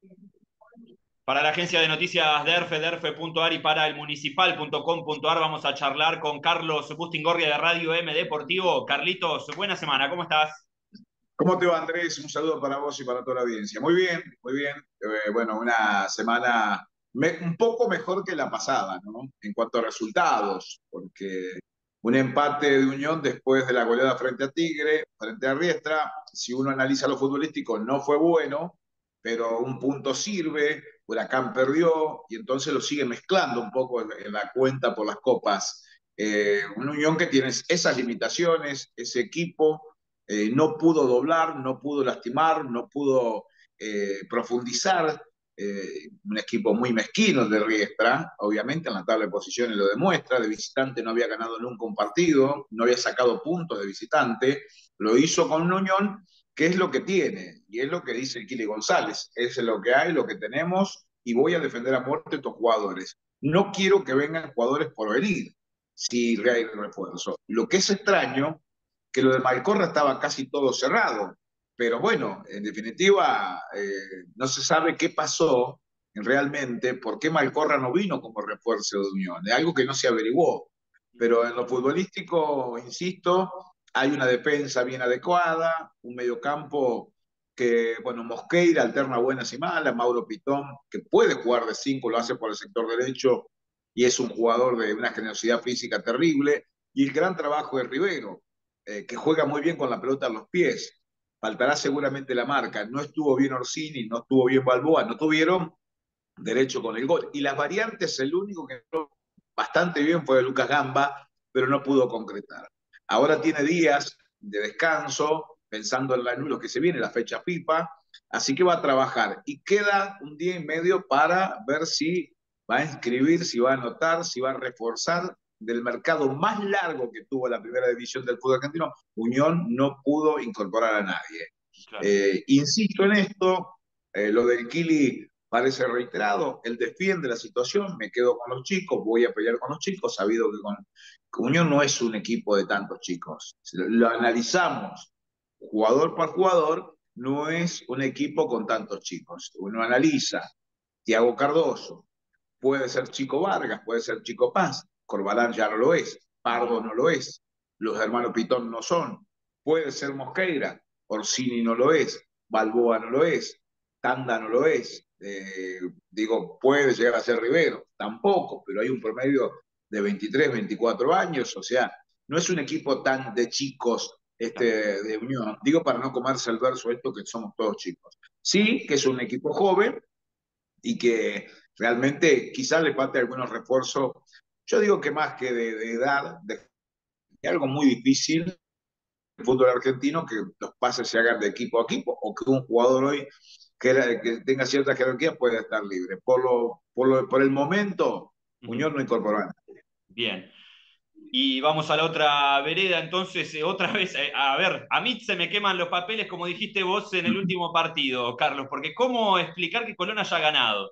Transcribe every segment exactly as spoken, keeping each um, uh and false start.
Para la agencia de noticias DERFE, derfe punto ar y para el municipal punto com punto ar vamos a charlar con Carlos Bustingorria de Radio M Deportivo. Carlitos, buena semana, ¿cómo estás? ¿Cómo te va, Andrés? Un saludo para vos y para toda la audiencia. Muy bien, muy bien. Eh, bueno, una semana me- un poco mejor que la pasada, ¿no? En cuanto a resultados, porque un empate de Unión después de la goleada frente a Tigre, frente a Riestra, si uno analiza lo futbolístico, no fue bueno, pero un punto sirve, Huracán perdió y entonces lo sigue mezclando un poco en, en la cuenta por las copas. Eh, una Unión que tiene esas limitaciones, ese equipo eh, no pudo doblar, no pudo lastimar, no pudo eh, profundizar. Eh, un equipo muy mezquino de Riestra, obviamente en la tabla de posiciones lo demuestra, de visitante no había ganado nunca un partido, no había sacado puntos de visitante, lo hizo con una Unión que es lo que tiene, y es lo que dice Kili González, es lo que hay, lo que tenemos, y voy a defender a muerte a estos jugadores. No quiero que vengan jugadores por venir, si hay refuerzo. Lo que es extraño que lo de Malcorra estaba casi todo cerrado. Pero bueno, en definitiva, eh, no se sabe qué pasó realmente, por qué Malcorra no vino como refuerzo de Unión. Es algo que no se averiguó. Pero en lo futbolístico, insisto, hay una defensa bien adecuada, un mediocampo que, bueno, Mosqueira alterna buenas y malas, Mauro Pitón, que puede jugar de cinco, lo hace por el sector derecho y es un jugador de una generosidad física terrible. Y el gran trabajo de Rivero, eh, que juega muy bien con la pelota en los pies. Faltará seguramente la marca. No estuvo bien Orsini, no estuvo bien Balboa, no tuvieron derecho con el gol. Y las variantes, el único que entró bastante bien fue Lucas Gamba, pero no pudo concretar. Ahora tiene días de descanso, pensando en la, lo que se viene, la fecha FIFA, así que va a trabajar. Y queda un día y medio para ver si va a inscribir, si va a anotar, si va a reforzar del mercado más largo que tuvo la primera división del fútbol argentino. Unión no pudo incorporar a nadie. Claro. Eh, insisto en esto, eh, lo del Kili parece reiterado, él defiende la situación, me quedo con los chicos, voy a pelear con los chicos, sabido que con, Unión no es un equipo de tantos chicos. Si lo, lo analizamos jugador por jugador, no es un equipo con tantos chicos. Uno analiza, Thiago Cardoso, puede ser Chico Vargas, puede ser Chico Paz, Corbalán ya no lo es, Pardo no lo es, los hermanos Pitón no son, puede ser Mosqueira, Orsini no lo es, Balboa no lo es, Tanda no lo es, eh, digo, puede llegar a ser Rivero, tampoco, pero hay un promedio de veintitrés, veinticuatro años, o sea, no es un equipo tan de chicos este, de Unión, digo para no comerse el verso esto que somos todos chicos. Sí, que es un equipo joven, y que realmente quizás le falta algunos refuerzos. Yo digo que más que de, de edad, de, de algo muy difícil el fútbol argentino, que los pases se hagan de equipo a equipo o que un jugador hoy que, era, que tenga cierta jerarquía pueda estar libre. Por, lo, por, lo, por el momento, Uh -huh. Muñoz no incorporó a nadie. Bien. Y vamos a la otra vereda, entonces, eh, otra vez, eh, a ver, a mí se me queman los papeles, como dijiste vos en el último partido, Carlos, porque ¿cómo explicar que Colón haya ganado?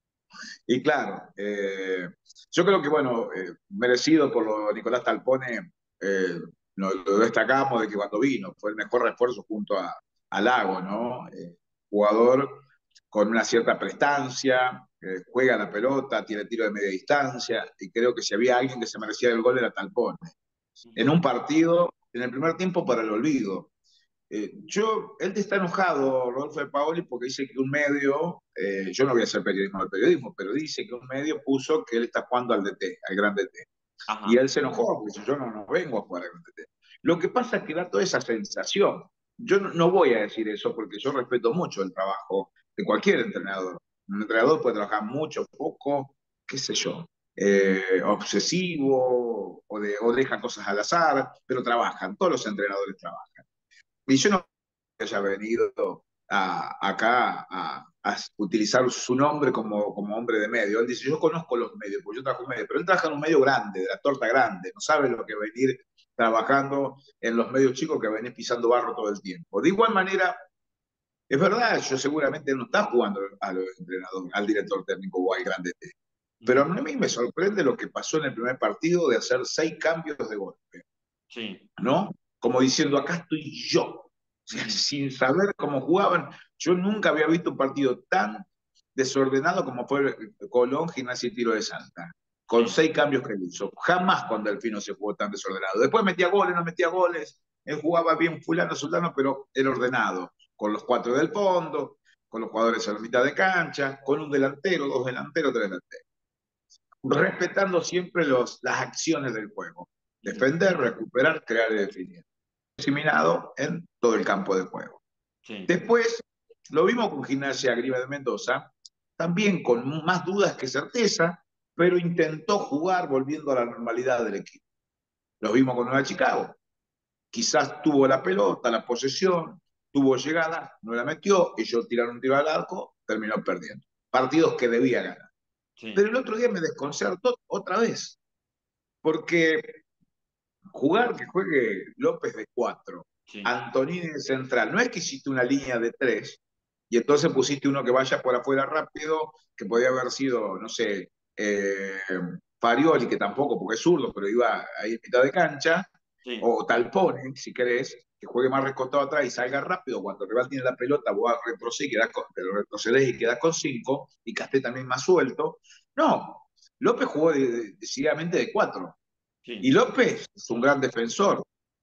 Y claro, eh, yo creo que, bueno, eh, merecido por lo de Nicolás Talpone, eh, lo, lo, destacamos de que cuando vino fue el mejor refuerzo junto a, a Lago, ¿no? Eh, jugador con una cierta prestancia, eh, juega la pelota, tiene tiro de media distancia, y creo que si había alguien que se merecía el gol era Talpone. En un partido, en el primer tiempo para el olvido, eh, yo, él está enojado, Rodolfo de Paoli, porque dice que un medio, eh, yo no voy a hacer periodismo del periodismo, pero dice que un medio puso que él está jugando al D T, al gran D T. Y Ajá. él se enojó, porque dice, yo no, no vengo a jugar al gran D T. Lo que pasa es que da toda esa sensación. Yo no, no voy a decir eso porque yo respeto mucho el trabajo de cualquier entrenador. Un entrenador puede trabajar mucho, poco, qué sé yo, eh, obsesivo o, de, o deja cosas al azar, pero trabajan, todos los entrenadores trabajan. Y yo no haya venido a, acá a, a, utilizar su nombre como, como hombre de medio. Él dice, yo conozco los medios, porque yo trabajo en medios, pero él trabaja en un medio grande, de la torta grande, no sabe lo que venir trabajando en los medios chicos que venís pisando barro todo el tiempo. De igual manera, es verdad, yo seguramente no está jugando al entrenador, al director técnico o al grande T. Uh Pero -huh. a mí me sorprende lo que pasó en el primer partido de hacer seis cambios de golpe, Sí. ¿no? Como diciendo, acá estoy yo. O Uh sea, -huh. sin saber cómo jugaban. Yo nunca había visto un partido tan desordenado como fue Colón, Gimnasia y Tiro de Salta, con Sí, seis cambios que hizo. Jamás con Delfino se jugó tan desordenado. Después metía goles, no metía goles, él jugaba bien fulano, sultano, pero era ordenado, con los cuatro del fondo, con los jugadores a la mitad de cancha, con un delantero, dos delanteros, tres delanteros, respetando siempre los, las acciones del juego. ujú, Defender, recuperar, crear y definir. Diseminado en todo el campo de juego. sí, Después lo vimos con Gimnasia Grima de Mendoza, también con más dudas que certeza, pero intentó jugar volviendo a la normalidad del equipo. Lo vimos con Nueva Chicago. Quizás tuvo la pelota, la posesión, tuvo llegada, no la metió, ellos tiraron un tiro al arco, terminó perdiendo. Partidos que debía ganar. Pero sí, el otro día me desconcertó otra vez, porque jugar que juegue López de cuatro, sí, Antonini de central, no es que hiciste una línea de tres y entonces pusiste uno que vaya por afuera rápido, que podía haber sido, no sé, eh, Farioli, que tampoco, porque es zurdo, pero iba ahí en mitad de cancha, sí, o Talpone, si querés, que juegue más recostado atrás y salga rápido. Cuando el rival tiene la pelota, vos retrocedés, quedás con, pero retrocedés y quedás con cinco, y Casté también más suelto. No, López jugó decididamente de cuatro. Y sí, López es un gran defensor.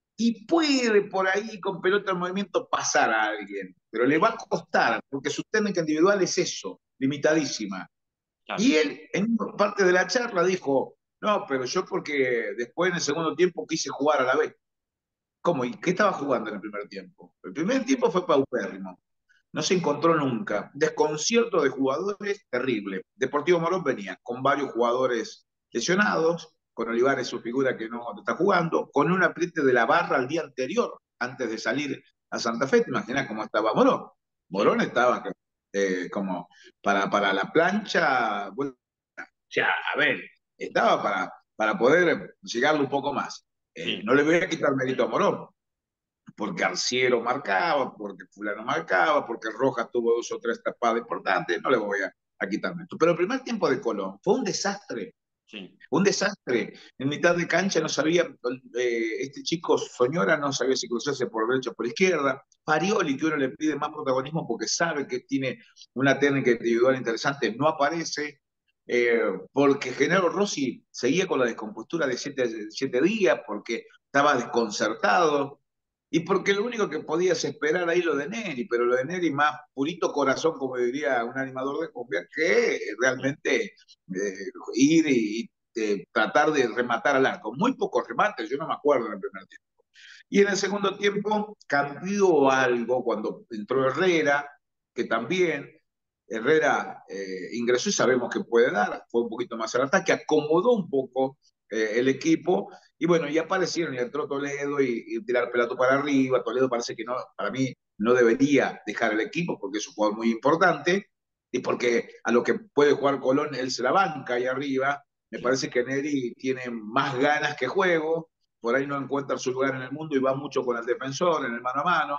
Y puede por ahí con pelota en movimiento pasar a alguien, pero le va a costar, porque su técnica individual es eso, limitadísima. claro, Y él, en parte de la charla, dijo, no, pero yo porque después en el segundo tiempo quise jugar a la vez. ¿Cómo? ¿Y qué estaba jugando en el primer tiempo? El primer tiempo fue paupérrimo. No se encontró nunca. Desconcierto de jugadores terrible. Deportivo Morón venía con varios jugadores lesionados, con Olivares su figura que no está jugando, con un apriete de la barra al día anterior, antes de salir a Santa Fe. ¿Te imaginas cómo estaba Morón? Morón sí, estaba eh, como para, para la plancha, bueno, ya, a ver, estaba para, para poder llegarle un poco más. Eh, sí, no le voy a quitar mérito a Morón, porque Arciero marcaba, porque Fulano marcaba, porque Rojas tuvo dos o tres tapadas importantes, no le voy a, a quitarme esto. Pero el primer tiempo de Colón fue un desastre, sí, un desastre. En mitad de cancha no sabía, eh, este chico Soñora no sabía si cruzarse por derecha o por izquierda. Parioli, que uno le pide más protagonismo porque sabe que tiene una técnica individual interesante, no aparece. Eh, porque Genaro Rossi seguía con la descompostura de siete, siete días, porque estaba desconcertado, y porque lo único que podías esperar ahí lo de Neri, pero lo de Neri más purito corazón, como diría un animador de cumbia, que sí, realmente eh, ir y, y eh, tratar de rematar al arco. Muy pocos remates, yo no me acuerdo en el primer tiempo. Y en el segundo tiempo cambió algo cuando entró Herrera, que también Herrera eh, ingresó y sabemos que puede dar, fue un poquito más al ataque, acomodó un poco eh, el equipo y bueno, ya aparecieron y entró Toledo y, y tirar pelato para arriba. Toledo parece que no, para mí no debería dejar el equipo porque es un jugador muy importante y porque a lo que puede jugar Colón él se la banca ahí arriba. Me sí, parece que Neri tiene más ganas que juego, por ahí no encuentra su lugar en el mundo y va mucho con el defensor en el mano a mano,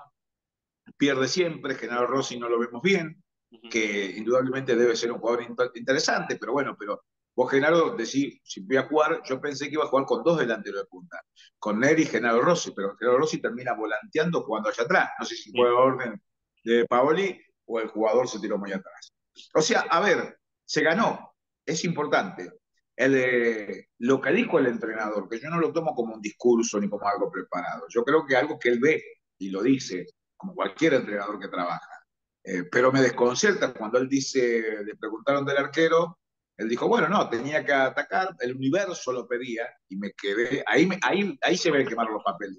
pierde siempre. Genaro Rossi no lo vemos bien, ujú, que indudablemente debe ser un jugador interesante, pero bueno, pero vos, Genaro, decís, si voy a jugar, yo pensé que iba a jugar con dos delanteros de punta, con Neri y Genaro Rossi, pero Genaro Rossi termina volanteando jugando allá atrás. No sé si fue sí, orden de Paoli o el jugador se tiró muy atrás. O sea, a ver, se ganó, es importante. El, eh, lo que dijo el entrenador, que yo no lo tomo como un discurso ni como algo preparado, yo creo que algo que él ve y lo dice, como cualquier entrenador que trabaja. Eh, pero me desconcerta cuando él dice, le preguntaron del arquero, él dijo, bueno, no, tenía que atacar, el universo lo pedía, y me quedé, ahí, me, ahí, ahí se me quemaron los papeles.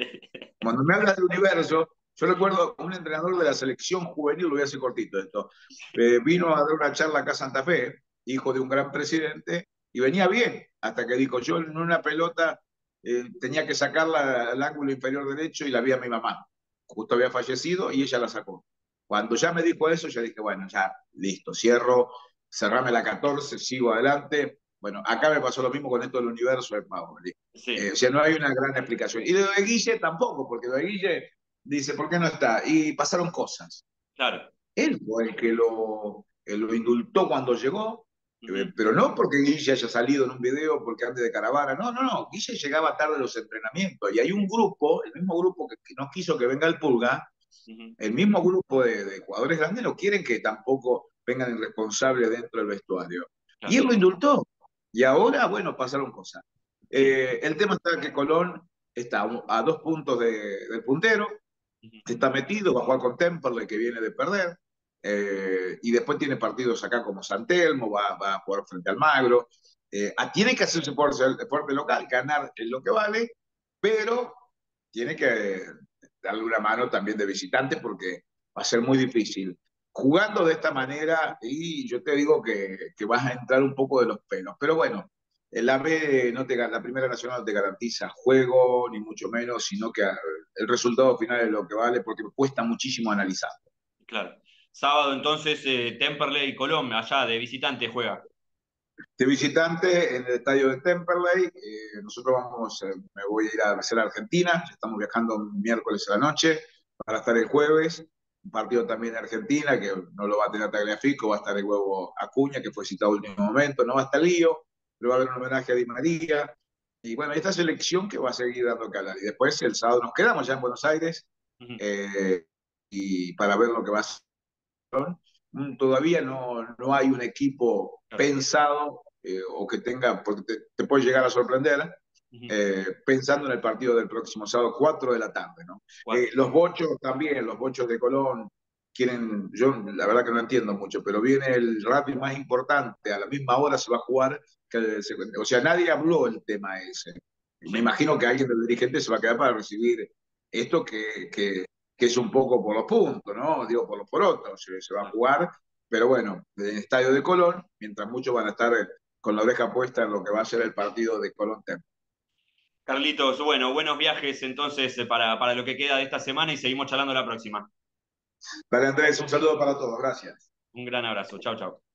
Cuando me habla del universo, yo recuerdo un entrenador de la selección juvenil, lo voy a hacer cortito esto, eh, vino a dar una charla acá a Santa Fe, hijo de un gran presidente, y venía bien, hasta que dijo, yo en una pelota eh, tenía que sacarla al ángulo inferior derecho y la vi a mi mamá. Justo había fallecido y ella la sacó. Cuando ya me dijo eso, ya dije, bueno, ya, listo, cierro, cerrame la catorce, sigo adelante. Bueno, acá me pasó lo mismo con esto del universo de Paoli. Eh, o sí, sea, no hay una gran explicación. Y lo de Guille tampoco, porque lo de Guille dice, ¿por qué no está? Y pasaron cosas. claro, Él fue el que lo, él lo indultó cuando llegó, eh, ujú, pero no porque Guille haya salido en un video, porque antes de caravana, no, no, no, Guille llegaba tarde a los entrenamientos y hay un grupo, el mismo grupo que, que no quiso que venga el Pulga, ujú, el mismo grupo de, de jugadores grandes no quieren que tampoco vengan irresponsables dentro del vestuario. Y claro. él lo indultó. Y ahora, bueno, pasaron cosas. Sí. Eh, el tema está que Colón está a dos puntos de, del puntero, Ujú. está metido, va a jugar con Temperley que viene de perder, eh, y después tiene partidos acá como San Telmo, va, va a jugar frente al Magro. Eh, tiene que hacerse fuerte, fuerte local, ganar en lo que vale, pero tiene que darle una mano también de visitante porque va a ser muy difícil. Jugando de esta manera, y yo te digo que, que vas a entrar un poco de los pelos, pero bueno, la B no te, la Primera Nacional no te garantiza juego, ni mucho menos, sino que el resultado final es lo que vale, porque cuesta muchísimo analizar. Claro. Sábado entonces eh, Temperley y Colón, allá de visitante juega. De visitante en el estadio de Temperley, eh, nosotros vamos, eh, me voy a ir a hacer a Argentina, estamos viajando miércoles a la noche para estar el jueves, un partido también en Argentina, que no lo va a tener Tagliafico, va a estar el huevo Acuña, que fue citado en último momento, no va a estar Lío, pero va a haber un homenaje a Di María, y bueno, esta selección que va a seguir dando que hablar. Y después el sábado nos quedamos ya en Buenos Aires, Ujú. eh, y para ver lo que va a ser. Todavía no, no hay un equipo Claro. pensado eh, o que tenga, porque te, te puede llegar a sorprender, Ujú. eh, pensando en el partido del próximo sábado, cuatro de la tarde, ¿no? Eh, Cuatro. los bochos también, los bochos de Colón, quieren, yo la verdad que no entiendo mucho, pero viene el rugby más importante, a la misma hora se va a jugar, que, o sea, nadie habló el tema ese. Me Sí. imagino que alguien del dirigente se va a quedar para recibir esto que, que, que es un poco por los puntos, ¿no? Digo, por los porotos, se, se va a Claro. jugar, pero bueno, en el estadio de Colón, mientras muchos van a estar con la oreja puesta en lo que va a ser el partido de Colón Temple. Carlitos, bueno, buenos viajes entonces eh, para, para lo que queda de esta semana y seguimos charlando la próxima. Dale Andrés, un saludo para todos, gracias. Un gran abrazo. Chao, chao.